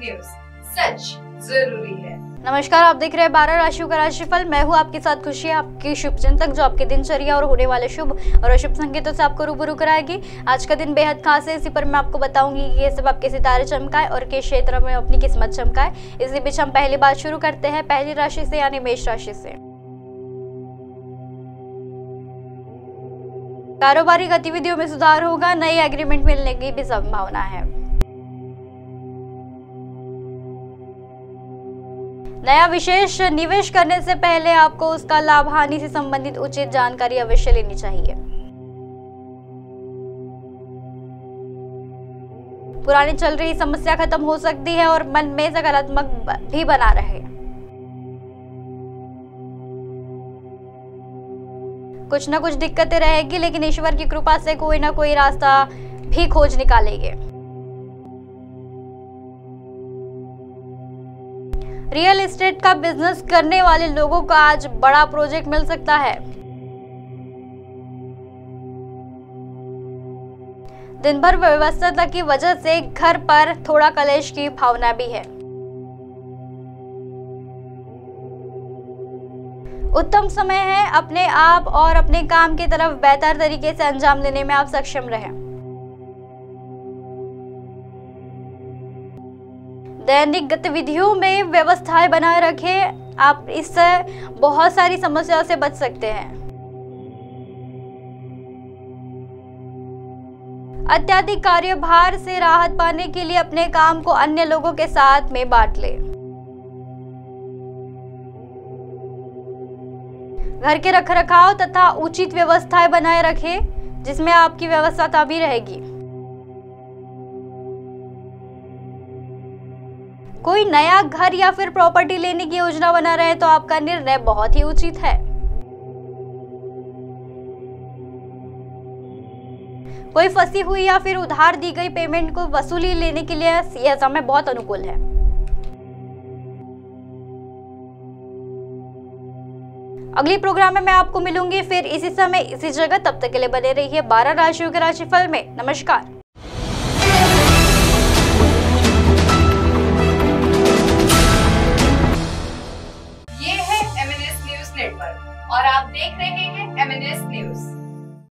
News, सच जरूरी है। नमस्कार, आप देख रहे हैं 12 राशियों का राशिफल। मैं हूँ आपके साथ खुशी, आपकी शुभ चिंतक, जो आपकी दिनचर्या और होने वाले शुभ और अशुभ संकेतों से आपको रूबरू कराएगी। आज का दिन बेहद खास है, इसी पर मैं आपको बताऊंगी कि ये सब आपके सितारे चमकाए और किस क्षेत्र में अपनी किस्मत चमकाए। इसी बीच हम पहली बात शुरू करते हैं पहली राशि से, यानी मेष राशि से। कारोबारी गतिविधियों में सुधार होगा, नई एग्रीमेंट मिलने की भी संभावना है। नया विशेष निवेश करने से पहले आपको उसका लाभ हानि से संबंधित उचित जानकारी अवश्य लेनी चाहिए। पुरानी चल रही समस्या खत्म हो सकती है और मन में सकारात्मक भी बना रहे। कुछ न कुछ दिक्कतें रहेगी, लेकिन ईश्वर की कृपा से कोई ना कोई रास्ता भी खोज निकालेंगे। रियल एस्टेट का बिजनेस करने वाले लोगों को आज बड़ा प्रोजेक्ट मिल सकता है। दिन भर व्यवस्था की वजह से घर पर थोड़ा कलेश की भावना भी है। उत्तम समय है, अपने आप और अपने काम की तरफ बेहतर तरीके से अंजाम देने में आप सक्षम रहें। दैनिक गतिविधियों में व्यवस्थाएं बनाए रखें, आप इससे बहुत सारी समस्याओं से बच सकते हैं। अत्यधिक कार्यभार से राहत पाने के लिए अपने काम को अन्य लोगों के साथ में बांट लें। घर के रखरखाव तथा उचित व्यवस्थाएं बनाए रखें, जिसमें आपकी व्यवस्था भी रहेगी। कोई नया घर या फिर प्रॉपर्टी लेने की योजना बना रहे तो आपका निर्णय बहुत ही उचित है। कोई फंसी हुई या फिर उधार दी गई पेमेंट को वसूली लेने के लिए यह समय बहुत अनुकूल है। अगली प्रोग्राम में मैं आपको मिलूंगी फिर इसी समय इसी जगह। तब तक के लिए बने रहिए 12 राशियों के राशिफल में। नमस्कार। ये है MNS न्यूज नेटवर्क और आप देख रहे हैं MNS न्यूज।